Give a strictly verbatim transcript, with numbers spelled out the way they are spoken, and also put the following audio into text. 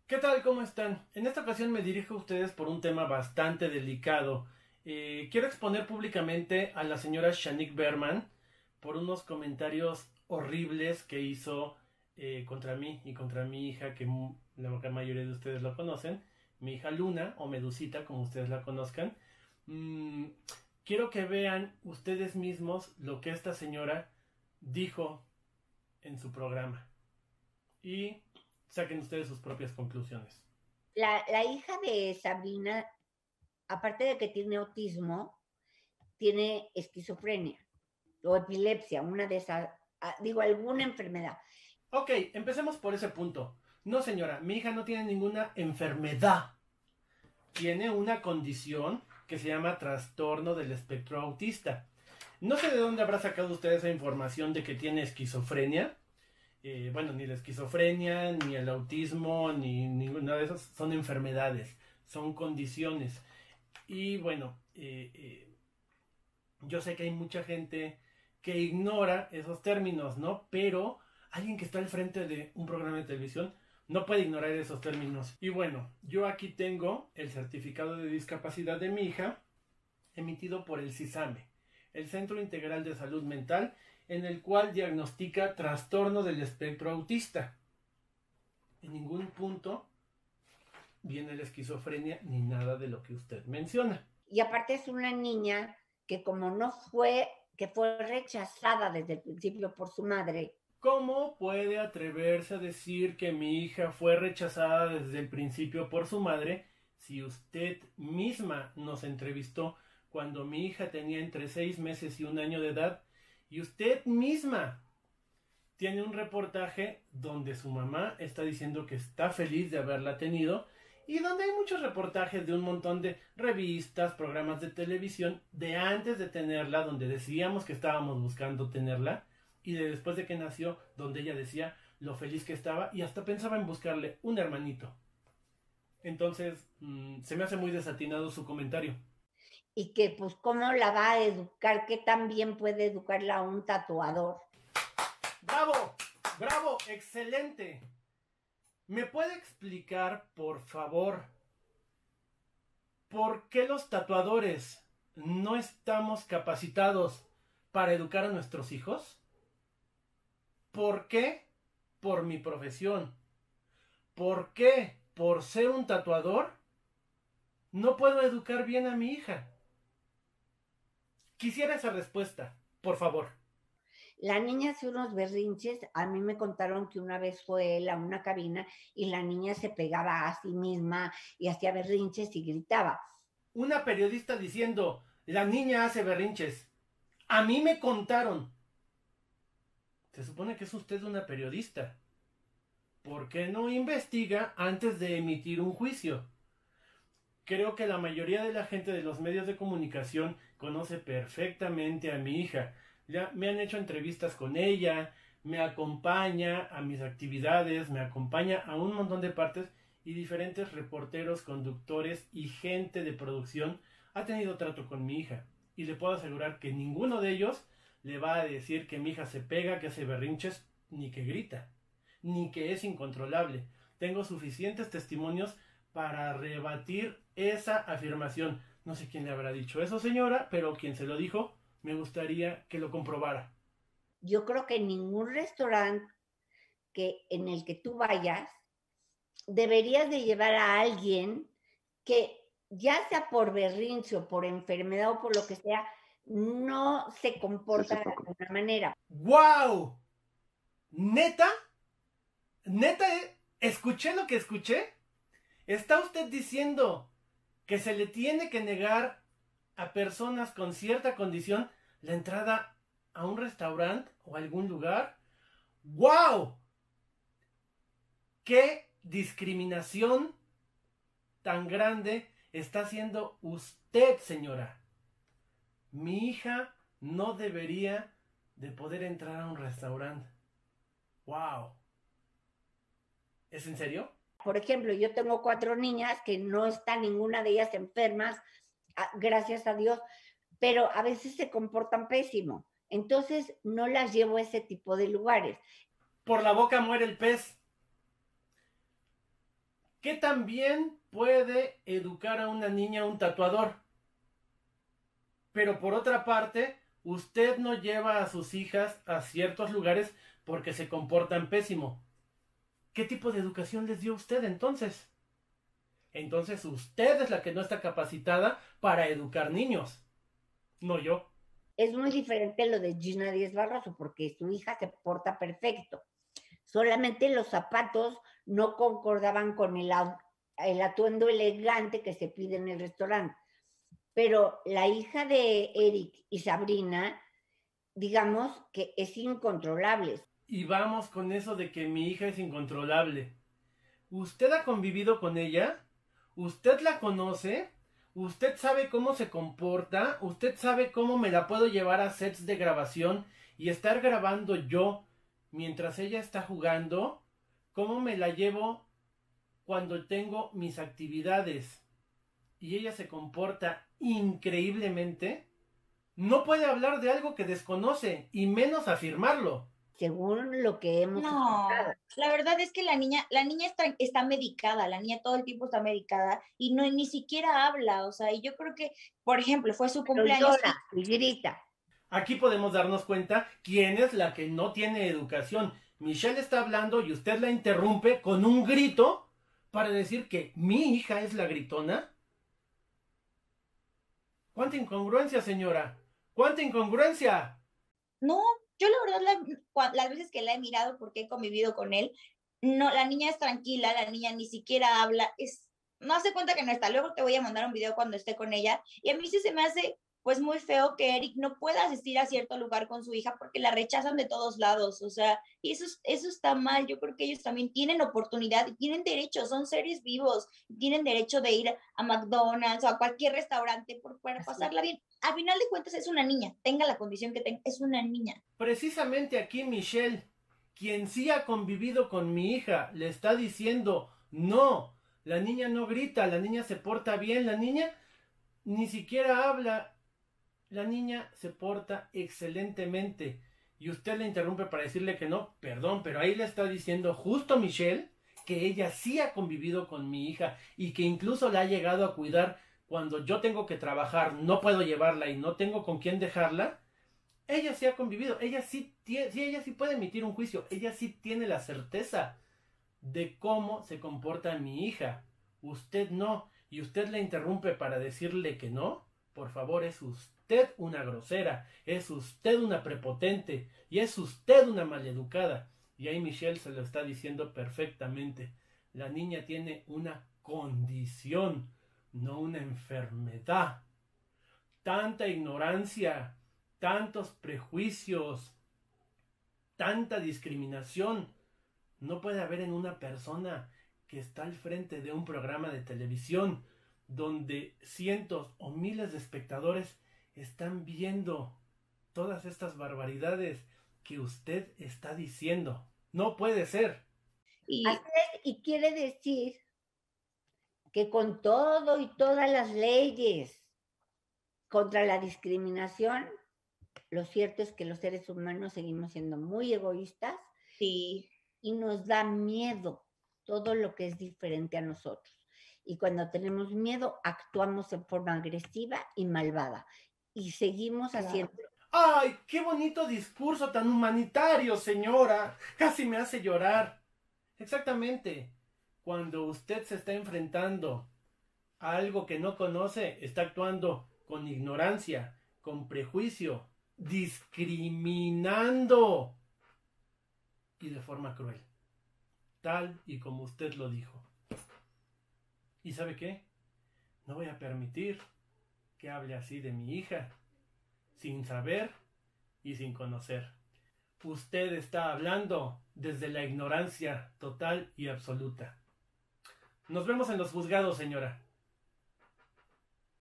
¿Qué tal? ¿Cómo están? En esta ocasión me dirijo a ustedes por un tema bastante delicado. Eh, quiero exponer públicamente a la señora Shanique Berman por unos comentarios horribles que hizo eh, contra mí y contra mi hija, que la gran mayoría de ustedes lo conocen, mi hija Luna, o Medusita, como ustedes la conozcan. Mm, quiero que vean ustedes mismos lo que esta señora dijo en su programa y saquen ustedes sus propias conclusiones. La, la hija de Sabrina, aparte de que tiene autismo, tiene esquizofrenia o epilepsia, una de esas, ah, digo, alguna enfermedad. Ok, empecemos por ese punto. No, señora, mi hija no tiene ninguna enfermedad. Tiene una condición que se llama trastorno del espectro autista. No sé de dónde habrá sacado usted esa información de que tiene esquizofrenia. Eh, bueno, ni la esquizofrenia, ni el autismo, ni ninguna de esas son enfermedades, son condiciones. Y bueno, eh, eh, yo sé que hay mucha gente que ignora esos términos, ¿no? Pero alguien que está al frente de un programa de televisión no puede ignorar esos términos. Y bueno, yo aquí tengo el certificado de discapacidad de mi hija emitido por el CISAME, el Centro Integral de Salud Mental, en el cual diagnostica trastorno del espectro autista. En ningún punto viene la esquizofrenia ni nada de lo que usted menciona. Y aparte es una niña que como no fue, que fue rechazada desde el principio por su madre. ¿Cómo puede atreverse a decir que mi hija fue rechazada desde el principio por su madre si usted misma nos entrevistó cuando mi hija tenía entre seis meses y un año de edad y usted misma tiene un reportaje donde su mamá está diciendo que está feliz de haberla tenido y donde hay muchos reportajes de un montón de revistas, programas de televisión de antes de tenerla, donde decíamos que estábamos buscando tenerla y de después de que nació, donde ella decía lo feliz que estaba y hasta pensaba en buscarle un hermanito. Entonces, mmm, se me hace muy desatinado su comentario. Y que pues cómo la va a educar, que también puede educarla un tatuador. ¡Bravo! ¡Bravo! ¡Excelente! ¿Me puede explicar, por favor, por qué los tatuadores no estamos capacitados para educar a nuestros hijos? ¿Por qué? Por mi profesión. ¿Por qué? Por ser un tatuador, no puedo educar bien a mi hija. Quisiera esa respuesta, por favor. La niña hace unos berrinches. A mí me contaron que una vez fue él a una cabina y la niña se pegaba a sí misma y hacía berrinches y gritaba. Una periodista diciendo, la niña hace berrinches. A mí me contaron. Se supone que es usted una periodista. ¿Por qué no investiga antes de emitir un juicio? Creo que la mayoría de la gente de los medios de comunicación conoce perfectamente a mi hija. Ya me han hecho entrevistas con ella, me acompaña a mis actividades, me acompaña a un montón de partes y diferentes reporteros, conductores y gente de producción ha tenido trato con mi hija. Y le puedo asegurar que ninguno de ellos le va a decir que mi hija se pega, que hace berrinches, ni que grita, ni que es incontrolable. Tengo suficientes testimonios para rebatir esa afirmación. No sé quién le habrá dicho eso, señora, pero quien se lo dijo, me gustaría que lo comprobara. Yo creo que en ningún restaurante que, en el que tú vayas, deberías de llevar a alguien que, ya sea por berrinche o por enfermedad o por lo que sea, no se comporta de alguna manera. ¡Wow! ¿Neta? ¿Neta? eh? ¿Escuché lo que escuché? ¿Está usted diciendo que se le tiene que negar a personas con cierta condición la entrada a un restaurante o a algún lugar? ¡Wow! ¿Qué discriminación tan grande está haciendo usted, señora? Mi hija no debería de poder entrar a un restaurante. ¡Wow! ¿Es en serio? Por ejemplo, yo tengo cuatro niñas que no están ninguna de ellas enfermas, gracias a Dios, pero a veces se comportan pésimo. Entonces no las llevo a ese tipo de lugares. Por la boca muere el pez. ¿Qué tan bien puede educar a una niña un tatuador? Pero por otra parte, usted no lleva a sus hijas a ciertos lugares porque se comportan pésimo. ¿Qué tipo de educación les dio usted entonces? Entonces usted es la que no está capacitada para educar niños, no yo. Es muy diferente lo de Gina Díez Barroso, porque su hija se porta perfecto. Solamente los zapatos no concordaban con el, el atuendo elegante que se pide en el restaurante. Pero la hija de Eric y Sabrina, digamos que es incontrolable. Y vamos con eso de que mi hija es incontrolable. ¿Usted ha convivido con ella? ¿Usted la conoce? ¿Usted sabe cómo se comporta? ¿Usted sabe cómo me la puedo llevar a sets de grabación y estar grabando yo mientras ella está jugando? ¿Cómo me la llevo cuando tengo mis actividades y ella se comporta increíblemente? No puede hablar de algo que desconoce y menos afirmarlo. Según lo que hemos No, escuchado. la verdad es que la niña, la niña está, está medicada, la niña todo el tiempo está medicada y no ni siquiera habla, o sea, y yo creo que, por ejemplo, fue su Pero cumpleaños llora y grita. Aquí podemos darnos cuenta quién es la que no tiene educación. Michelle está hablando y usted la interrumpe con un grito para decir que mi hija es la gritona. ¿Cuánta incongruencia, señora? ¿Cuánta incongruencia? No, yo la verdad, la, las veces que la he mirado porque he convivido con él, no, la niña es tranquila, la niña ni siquiera habla, es, no hace cuenta que no está. Luego te voy a mandar un video cuando esté con ella y a mí sí se me hace pues muy feo que Eric no pueda asistir a cierto lugar con su hija porque la rechazan de todos lados, o sea, y eso, eso está mal. Yo creo que ellos también tienen oportunidad y tienen derecho, son seres vivos, tienen derecho de ir a McDonald's o a cualquier restaurante por, para pasarla bien. Al final de cuentas es una niña, tenga la condición que tenga, es una niña. Precisamente aquí Michelle, quien sí ha convivido con mi hija, le está diciendo, no, la niña no grita, la niña se porta bien, la niña ni siquiera habla, la niña se porta excelentemente. Y usted le interrumpe para decirle que no, perdón, pero ahí le está diciendo justo Michelle que ella sí ha convivido con mi hija y que incluso la ha llegado a cuidar cuando yo tengo que trabajar, no puedo llevarla y no tengo con quién dejarla. Ella sí ha convivido, ella sí tiene, sí, ella sí puede emitir un juicio, ella sí tiene la certeza de cómo se comporta mi hija. Usted no, y usted la interrumpe para decirle que no. Por favor, es usted una grosera, es usted una prepotente y es usted una maleducada. Y ahí Michelle se lo está diciendo perfectamente. La niña tiene una condición, no una enfermedad. Tanta ignorancia, tantos prejuicios, tanta discriminación no puede haber en una persona que está al frente de un programa de televisión donde cientos o miles de espectadores están viendo todas estas barbaridades que usted está diciendo. No puede ser. Y, Así es, y quiere decir que con todo y todas las leyes contra la discriminación, lo cierto es que los seres humanos seguimos siendo muy egoístas. Sí. Y nos da miedo todo lo que es diferente a nosotros. Y cuando tenemos miedo, actuamos en forma agresiva y malvada. Y seguimos claro. haciendo... ¡Ay, qué bonito discurso tan humanitario, señora! Casi me hace llorar. Exactamente. Cuando usted se está enfrentando a algo que no conoce, está actuando con ignorancia, con prejuicio, discriminando y de forma cruel, tal y como usted lo dijo. ¿Y sabe qué? No voy a permitir que hable así de mi hija, sin saber y sin conocer. Usted está hablando desde la ignorancia total y absoluta. Nos vemos en los juzgados, señora.